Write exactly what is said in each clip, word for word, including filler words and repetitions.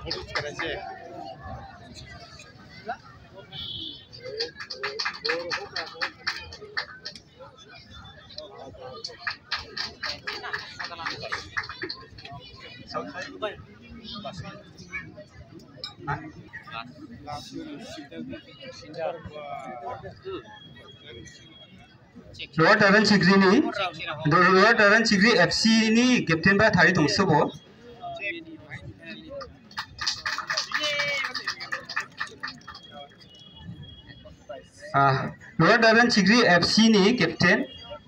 Luar Taran Chigri ni, Luar Taran Chigri F C ni Captain ba thari tungsu bo. Ah, Luar Taran Chigri F C ni Captain.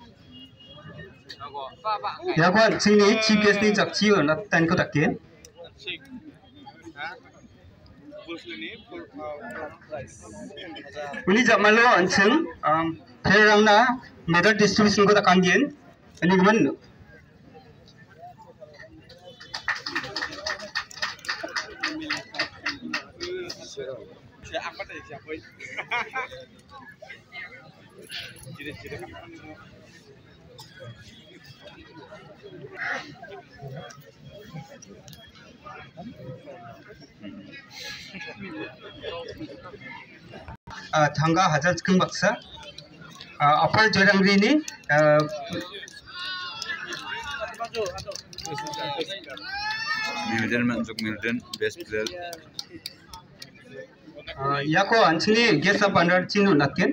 Ya kwan sini chief guest ni jakchi na tan ko takin. Uni jamalo anseng perang na medal distribution ko takan din. Ani gaman Thangga Hajar Keng Baksa Upper Jorangri ni Milden Manjuk Milden best player Yako Anchini guest up under Chinu Nakin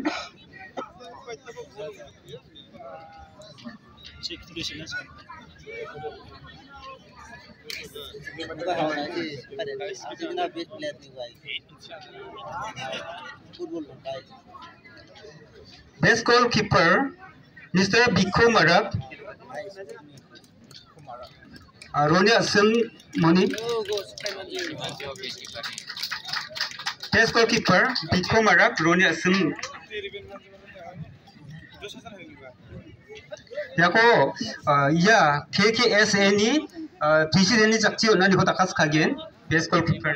Best goalkeeper Mister Biko Marab Ronia Asam Moni Best goalkeeper Biko Marab Ronia Asam Yako ya K K S A ni President ni jakchi onani ko takas kagen best goalkeeper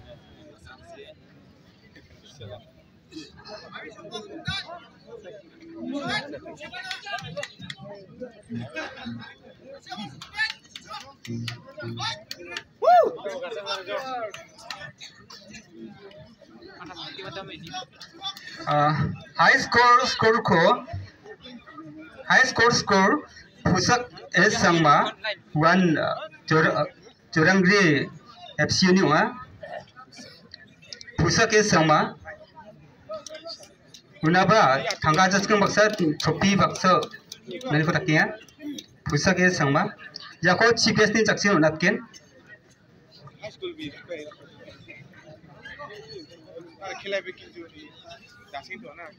high score score ko high score score Pusak S Sangma one Jorangri F C ni wa Pusak S Sangma Unaba Thangga Jaskeng Baksa Trophy Baksa Nani ko takiya Pusak S Sangma Yako chief guest ni jaksin unatken खेला बिकिन जो जासिन तो ना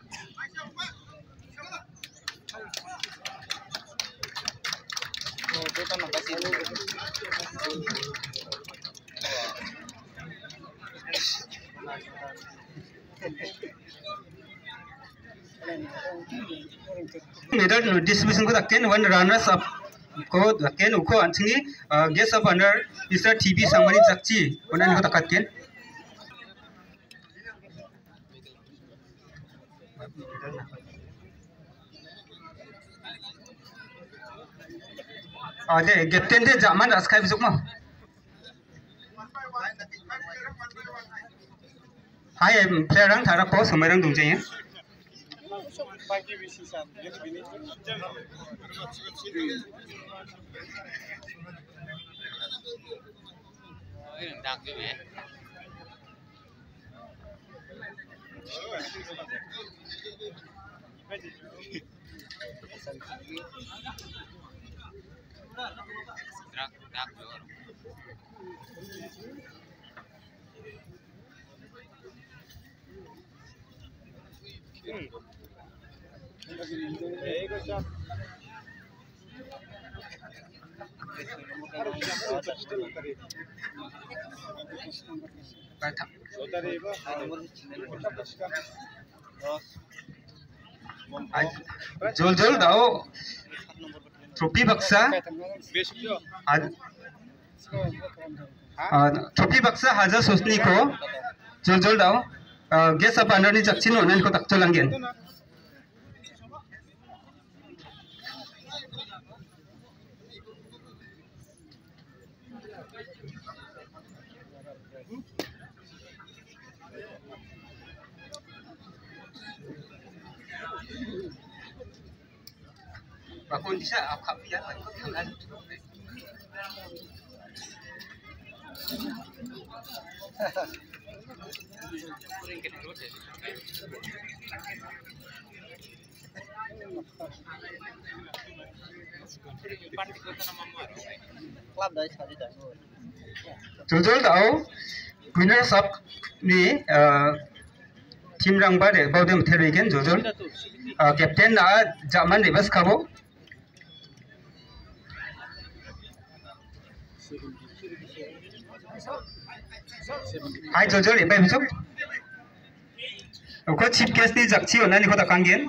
ओ बेटा ना बसी medal distribution ko takken one runners up ko takken uko anchini guest up under Mister T V Sangmani jakchi onani ko takakken Ade captain de zaman raskai bisuk mo Hai player rang thara ko samarang dungje ya Pagi bisi san ye bini Dak ke me Dak dak Jol jol dao Trophy Baksa Trophy Baksa Hajar Sosni ko Jol jol dao guest up under ni jakchin onan ko takto langgen Bakun bisa apa ya? Tanggal. Kuring ke dulu deh. Empat itu nama mana? Club dari sekali dah. Jujur tahu, winners of ni team rang pada bawa dem terbikin jujur. Kapten na zaman di bas kabo. Hai jujur ibai bijak. Kau chief guest ni jakci orang ni kau tak kangen.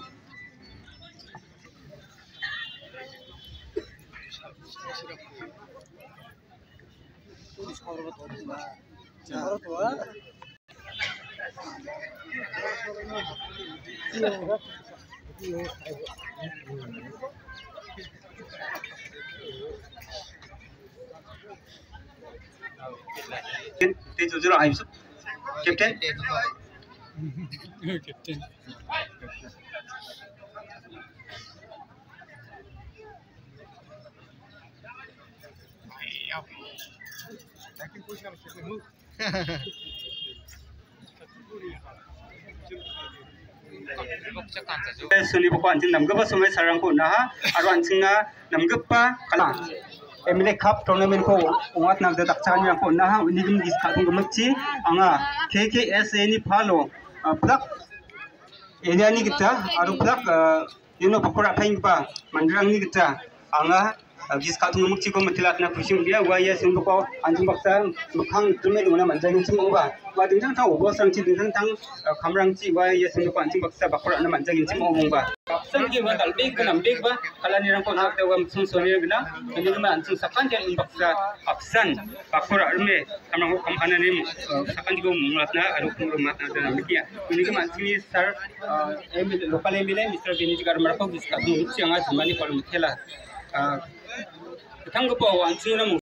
Te jujur ai bijak. Kapten. Kapten. Acting position of the move. Suni buku anjing nam gapa semai sarang ko nah, aru anjing na nam gapa kala. Emile Cup tournament ko umat nak detak chan yang ko nah, ini gem diska tung gemci, anga K K S A ni follow, plak, area ni kita, aru plak, you know pakora paling pa, mandrang ni kita, anga diska tung gemci ko metilat na pushing dia, waya sumbu ko anjing baksa, makang tume dona manjang cing oba, wa dingtang tang obo sang cing dingtang tang kamrang ci waya sumbu ko anjing baksa bakora na manjang cing oba. Sang ki wa dal big nam big ba, kala ni rang ko nak dewa sung sori gna, ini gna anjing sakan yang baksa absan bakora arme, kamrang ko kamana ni sakan di ko mulat na aru ko mat na na mikia. Ini gna anjing ni sir lokal emile Mister Benny gar marako diska tung gemci anga jumani ko mutela. Tang ko anjing na